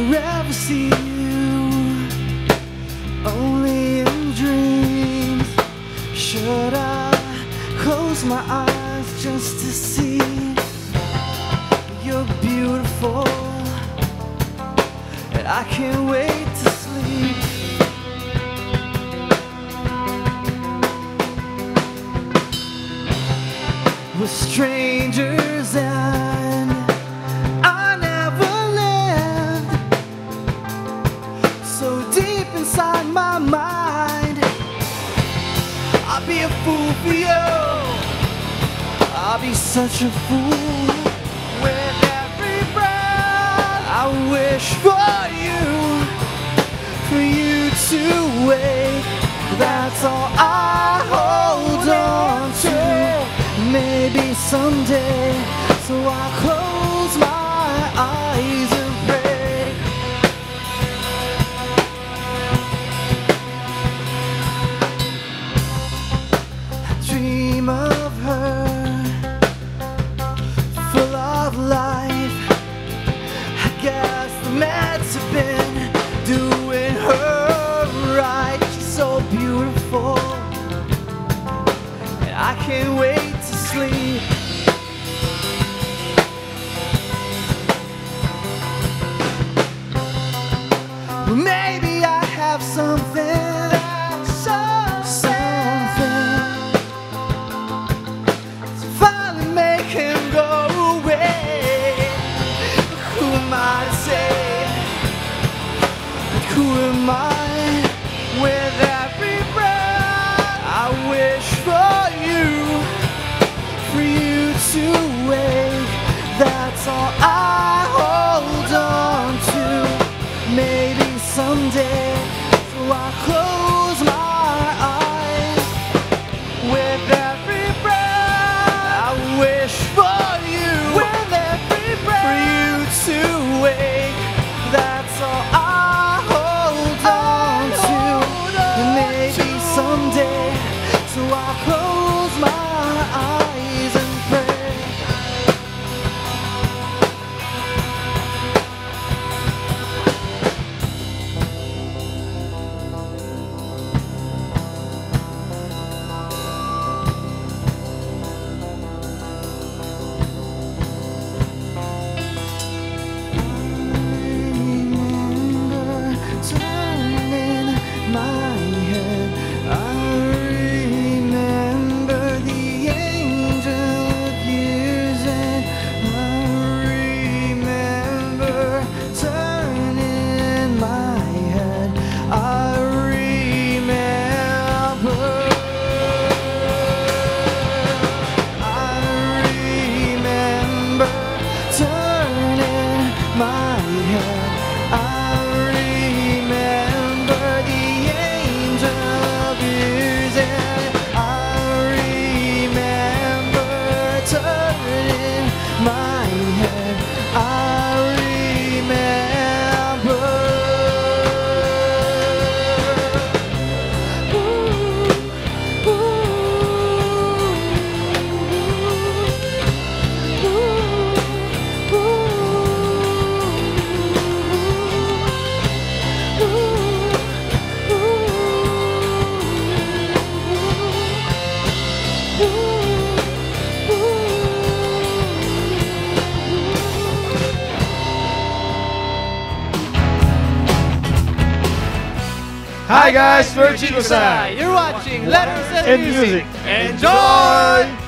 forever see you, only in dreams. Should I close my eyes just to see you're beautiful, and I can't wait to sleep. We're strangers and I never lived so deep inside my mind. I'll be a fool for you, I'll be such a fool. With every breath I wish for you to wake. That's all I hold on to. Maybe someday, so I close my eyes and pray. I dream of her, full of life. I guess the meds have been doing her right. She's so beautiful, and I can't wait to sleep. Maybe I have something to finally make him go away. Who am I to say? Who am I? With every breath I wish for you to wake. That's all I hold on to. Maybe someday, so I close my eyes. With every breath I wish for you. With every breath for you to wake. That's all I hold on to. And maybe someday, so I close my eyes and pray. Hi guys, we're Chicosci. You're watching Letters and And Music. Enjoy!